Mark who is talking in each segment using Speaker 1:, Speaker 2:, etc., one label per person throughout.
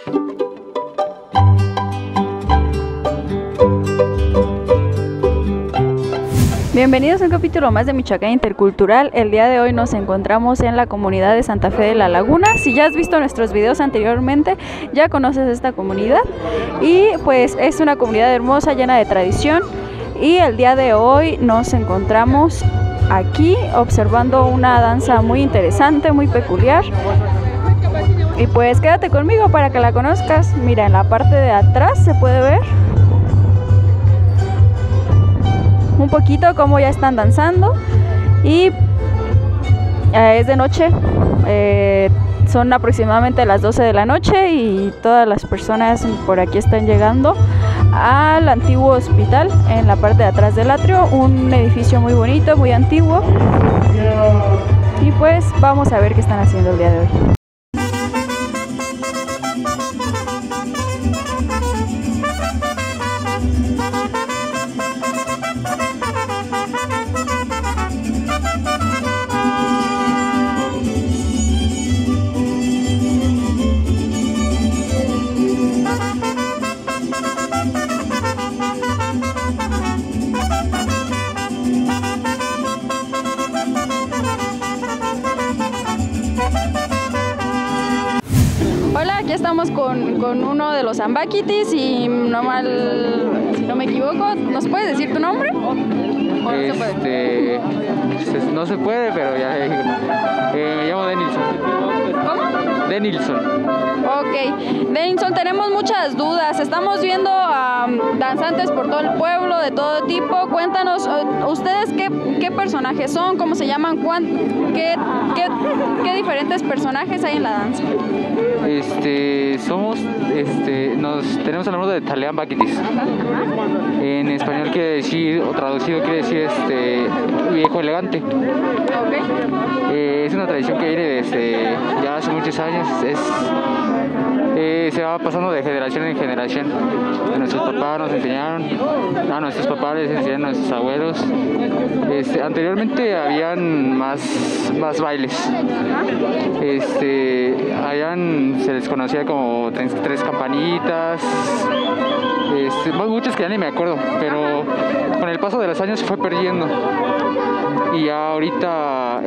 Speaker 1: Bienvenidos a un capítulo más de Michoacán Intercultural. El día de hoy nos encontramos en la comunidad de Santa Fe de la Laguna. Si ya has visto nuestros videos anteriormente, ya conoces esta comunidad. Y pues es una comunidad hermosa, llena de tradición. Y el día de hoy nos encontramos aquí observando una danza muy interesante, muy peculiar. Y pues quédate conmigo para que la conozcas. Mira, en la parte de atrás se puede ver un poquito cómo ya están danzando y es de noche, son aproximadamente las 12 de la noche y todas las personas por aquí están llegando al antiguo hospital en la parte de atrás del atrio, un edificio muy bonito, muy antiguo, y pues vamos a ver qué están haciendo el día de hoy. Hola, aquí estamos con uno de los Zambaquitis y si no me equivoco, ¿nos puedes decir tu nombre? ¿O no se puede?
Speaker 2: No se puede, pero ya me llamo Denilson.
Speaker 1: ¿Cómo?
Speaker 2: Denilson.
Speaker 1: Ok, Denilson, tenemos muchas dudas. Estamos viendo a danzantes por todo el pueblo, de todo tipo. Cuéntanos, ¿ustedes qué personajes son? ¿Cómo se llaman? ¿Qué diferentes personajes hay en la danza?
Speaker 2: Tenemos el nombre de Talean Baquitis. En español quiere decir, o traducido quiere decir viejo elegante.
Speaker 1: Okay.
Speaker 2: Es una tradición que viene desde ya hace muchos años. Se va pasando de generación en generación. Nuestros papás nos enseñaron, a nuestros papás les enseñaron a nuestros abuelos. Anteriormente habían más bailes. Se les conocía como tres campanitas. Muchos que ya ni me acuerdo, pero con el paso de los años se fue perdiendo. Y ya ahorita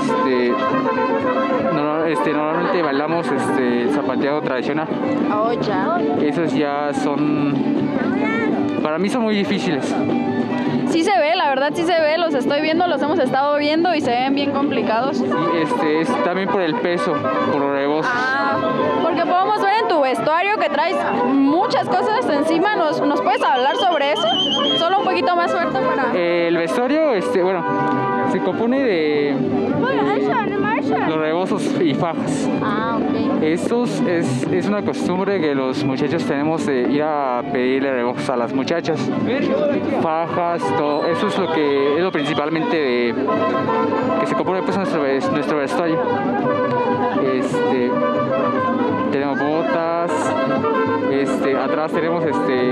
Speaker 2: normalmente bailamos el zapateado tradicional.
Speaker 1: Oh, ya.
Speaker 2: Esos ya para mí son muy difíciles.
Speaker 1: Sí se ve, la verdad sí se ve, los estoy viendo, los hemos estado viendo y se ven bien complicados.
Speaker 2: Sí, es también por el peso, por los rebozos.
Speaker 1: Porque podemos ver en tu vestuario que traes muchas cosas encima. ¿Nos puedes hablar sobre eso? Solo un poquito más fuerte para...
Speaker 2: El vestuario, se compone de los rebozos y fajas.
Speaker 1: Ok.
Speaker 2: Estos es una costumbre que los muchachos tenemos de ir a pedirle rebozos a las muchachas. Fajas, todo. Eso es lo principalmente que se compone pues nuestro vestuario. Tenemos botas. Atrás tenemos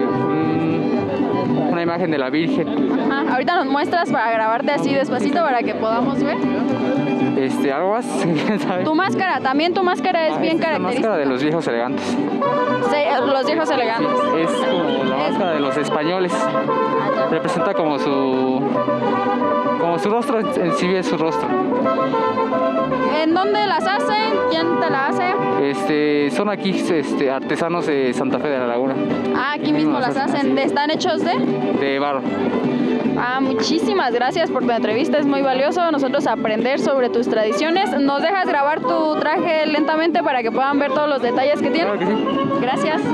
Speaker 2: una imagen de la Virgen.
Speaker 1: Ahorita nos muestras para grabarte así despacito para que podamos ver.
Speaker 2: Algo más, ¿sabes?
Speaker 1: Tu máscara, también tu máscara es bien característica.
Speaker 2: La máscara de los viejos elegantes.
Speaker 1: Sí, los viejos elegantes.
Speaker 2: Sí, es como la máscara de los españoles. Representa como su rostro, en sí es su rostro.
Speaker 1: ¿En dónde las hacen? ¿Quién te la hace?
Speaker 2: Son aquí artesanos de Santa Fe de la Laguna.
Speaker 1: Aquí mismo las hacen. ¿Están hechos de?
Speaker 2: De barro.
Speaker 1: Muchísimas gracias por tu entrevista, es muy valioso nosotros aprender sobre tus tradiciones. ¿Nos dejas grabar tu traje lentamente para que puedan ver todos los detalles que tiene?
Speaker 2: Claro que sí.
Speaker 1: Gracias.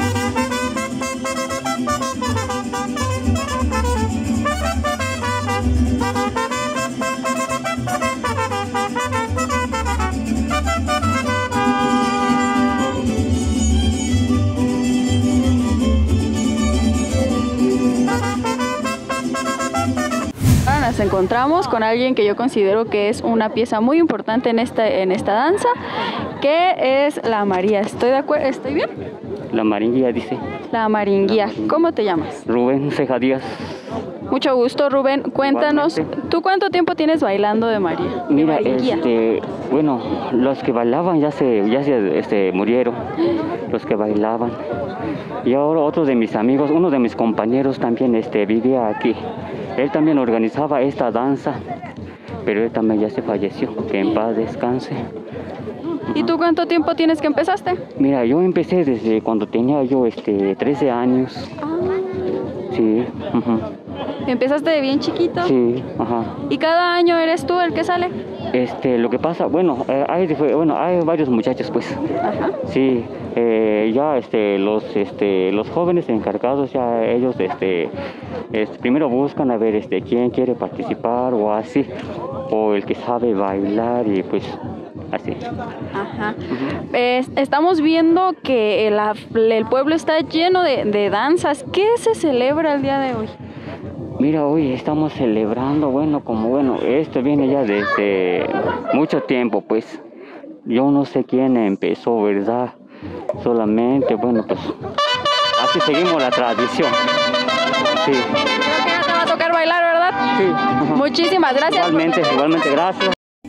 Speaker 1: Nos encontramos con alguien que yo considero que es una pieza muy importante en esta danza, que es la María. ¿Estoy de acuerdo? ¿Estoy bien?
Speaker 3: La maringuía, dice.
Speaker 1: La maringuía. ¿Cómo te llamas?
Speaker 3: Rubén Ceja Díaz.
Speaker 1: Mucho gusto, Rubén. Cuéntanos,
Speaker 3: Igualmente.
Speaker 1: ¿tú cuánto tiempo tienes bailando de María? De
Speaker 3: Mira,
Speaker 1: Maringuía?
Speaker 3: bueno, los que bailaban ya se murieron, los que bailaban. Y ahora otro de mis amigos, uno de mis compañeros también vivía aquí. Él también organizaba esta danza, pero él también ya se falleció, que en paz descanse.
Speaker 1: ¿Y tú cuánto tiempo tienes que empezaste?
Speaker 3: Mira, yo empecé desde cuando tenía yo 13 años. Sí, ujú,
Speaker 1: Empezaste de bien chiquito.
Speaker 3: sí, ajá.
Speaker 1: ¿Y cada año eres tú el que sale?
Speaker 3: Lo que pasa, bueno, hay varios muchachos, pues.
Speaker 1: Ajá.
Speaker 3: Sí, ya los jóvenes encargados, ya ellos primero buscan a ver quién quiere participar o así, o el que sabe bailar y pues así.
Speaker 1: Ajá. Estamos viendo que el pueblo está lleno de danzas. ¿Qué se celebra el día de hoy?
Speaker 3: Mira, hoy estamos celebrando, esto viene ya desde mucho tiempo, pues. Yo no sé quién empezó, ¿verdad? Solamente, pues así seguimos la tradición. Sí.
Speaker 1: Creo que ya te va a tocar bailar, ¿verdad?
Speaker 3: Sí. Ajá.
Speaker 1: Muchísimas gracias.
Speaker 3: Igualmente, gracias.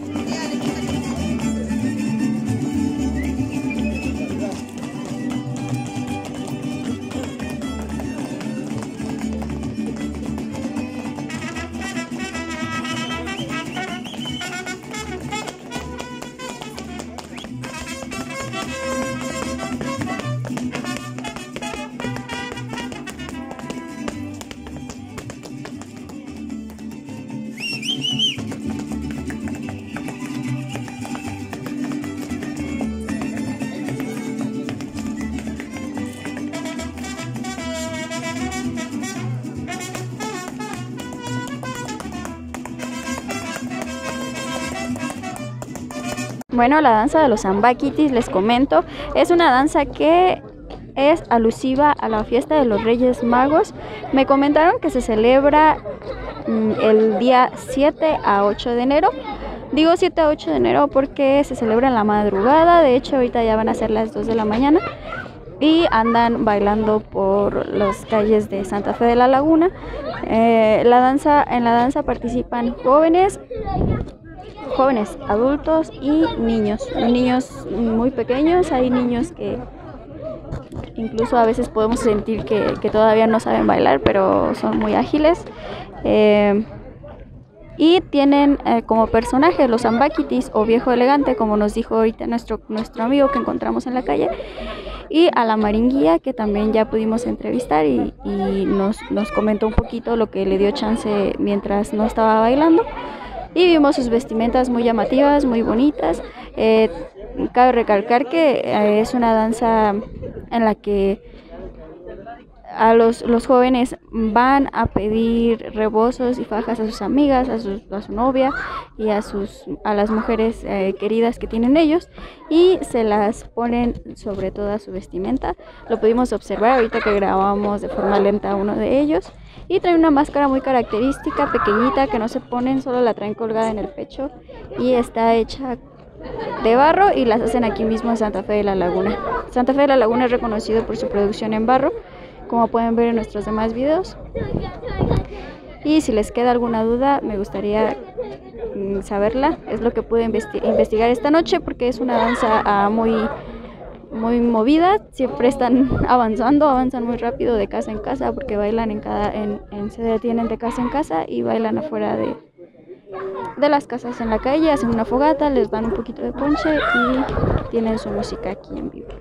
Speaker 1: Bueno, la danza de los Zambaquitis, les comento, es una danza que es alusiva a la fiesta de los Reyes Magos. Me comentaron que se celebra el día 7 a 8 de enero. Digo 7 a 8 de enero porque se celebra en la madrugada. De hecho, ahorita ya van a ser las 2 de la mañana. Y andan bailando por las calles de Santa Fe de la Laguna. En la danza participan jóvenes, adultos y niños muy pequeños. Hay niños que incluso a veces podemos sentir que todavía no saben bailar, pero son muy ágiles. Y tienen como personaje los Zambaquitis o Viejo Elegante, como nos dijo ahorita nuestro amigo que encontramos en la calle, y a la Maringuía, que también ya pudimos entrevistar y nos comentó un poquito lo que le dio chance mientras no estaba bailando. Y vimos sus vestimentas muy llamativas, muy bonitas. Cabe recalcar que es una danza en la que a los jóvenes van a pedir rebozos y fajas a sus amigas, a su novia y a las mujeres queridas que tienen ellos, y se las ponen sobre toda su vestimenta. Lo pudimos observar ahorita que grabamos de forma lenta a uno de ellos. Y trae una máscara muy característica, pequeñita, que no se ponen, solo la traen colgada en el pecho y está hecha de barro, y las hacen aquí mismo en Santa Fe de la Laguna. Santa Fe de la Laguna es reconocido por su producción en barro, como pueden ver en nuestros demás videos. Y si les queda alguna duda, me gustaría saberla. Es lo que pude investigar esta noche, porque es una danza muy movida. Siempre están avanzan muy rápido de casa en casa, porque bailan se detienen de casa en casa y bailan afuera de las casas en la calle, hacen una fogata, les dan un poquito de ponche y tienen su música aquí en vivo.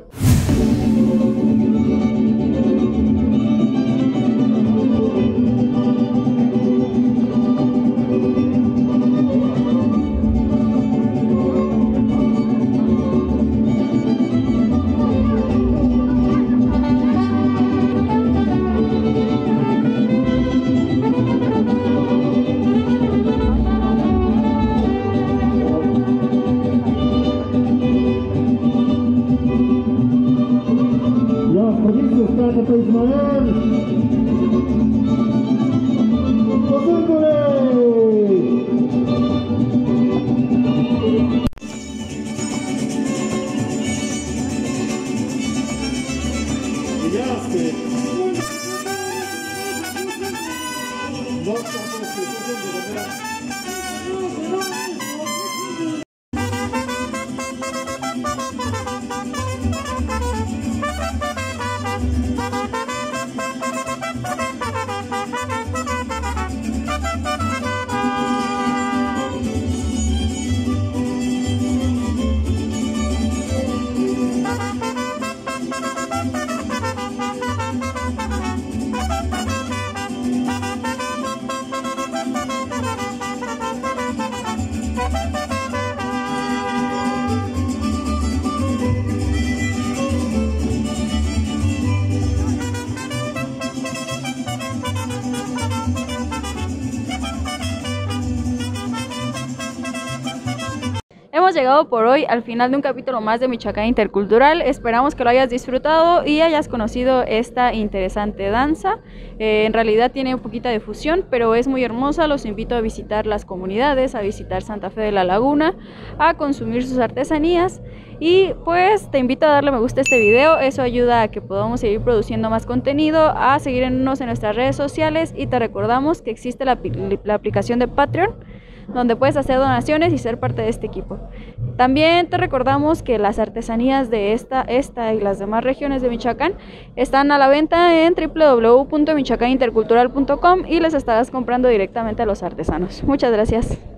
Speaker 1: Hemos llegado por hoy al final de un capítulo más de Michoacán Intercultural. Esperamos que lo hayas disfrutado y hayas conocido esta interesante danza. En realidad tiene un poquito de fusión, pero es muy hermosa. Los invito a visitar las comunidades, a visitar Santa Fe de la Laguna, a consumir sus artesanías. Y pues te invito a darle me gusta a este video, eso ayuda a que podamos seguir produciendo más contenido, a seguirnos en nuestras redes sociales y te recordamos que existe la aplicación de Patreon, donde puedes hacer donaciones y ser parte de este equipo. También te recordamos que las artesanías de esta y las demás regiones de Michoacán están a la venta en www.michoacanintercultural.com y les estarás comprando directamente a los artesanos. Muchas gracias.